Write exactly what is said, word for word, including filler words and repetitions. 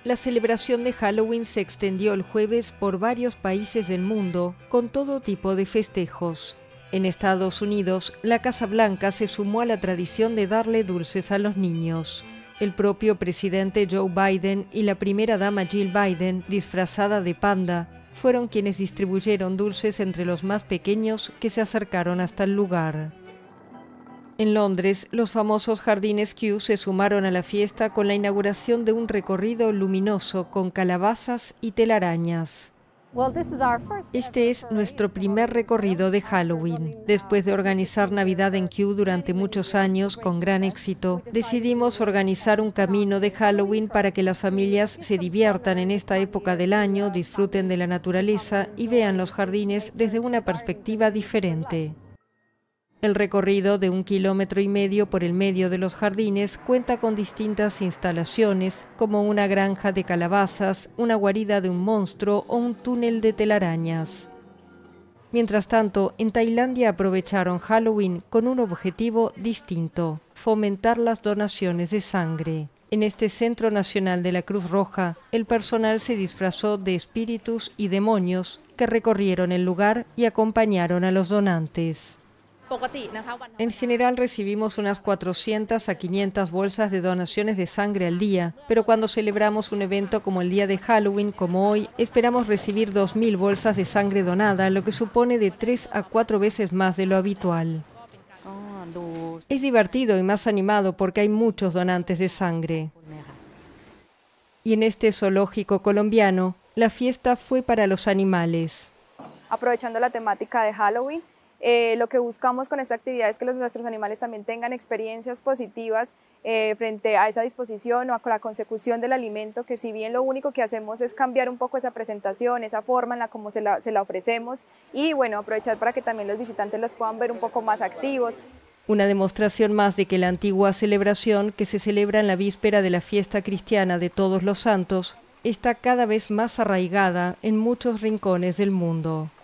La celebración de Halloween se extendió el jueves por varios países del mundo, con todo tipo de festejos. En Estados Unidos, la Casa Blanca se sumó a la tradición de darle dulces a los niños. El propio presidente Joe Biden y la primera dama Jill Biden, disfrazada de panda, fueron quienes distribuyeron dulces entre los más pequeños que se acercaron hasta el lugar. En Londres, los famosos jardines Kew se sumaron a la fiesta con la inauguración de un recorrido luminoso con calabazas y telarañas. Este es nuestro primer recorrido de Halloween. Después de organizar Navidad en Kew durante muchos años con gran éxito, decidimos organizar un camino de Halloween para que las familias se diviertan en esta época del año, disfruten de la naturaleza y vean los jardines desde una perspectiva diferente. El recorrido de un kilómetro y medio por el medio de los jardines cuenta con distintas instalaciones, como una granja de calabazas, una guarida de un monstruo o un túnel de telarañas. Mientras tanto, en Tailandia aprovecharon Halloween con un objetivo distinto: fomentar las donaciones de sangre. En este Centro Nacional de la Cruz Roja, el personal se disfrazó de espíritus y demonios que recorrieron el lugar y acompañaron a los donantes. En general recibimos unas cuatrocientas a quinientas bolsas de donaciones de sangre al día, pero cuando celebramos un evento como el día de Halloween, como hoy, esperamos recibir dos mil bolsas de sangre donada, lo que supone de tres a cuatro veces más de lo habitual. Es divertido y más animado porque hay muchos donantes de sangre. Y en este zoológico colombiano, la fiesta fue para los animales. Aprovechando la temática de Halloween, Eh, lo que buscamos con esta actividad es que los, nuestros animales también tengan experiencias positivas eh, frente a esa disposición o a la consecución del alimento, que si bien lo único que hacemos es cambiar un poco esa presentación, esa forma en la como se la, se la ofrecemos, y bueno, aprovechar para que también los visitantes los puedan ver un poco más activos. Una demostración más de que la antigua celebración, que se celebra en la víspera de la fiesta cristiana de Todos los Santos, está cada vez más arraigada en muchos rincones del mundo.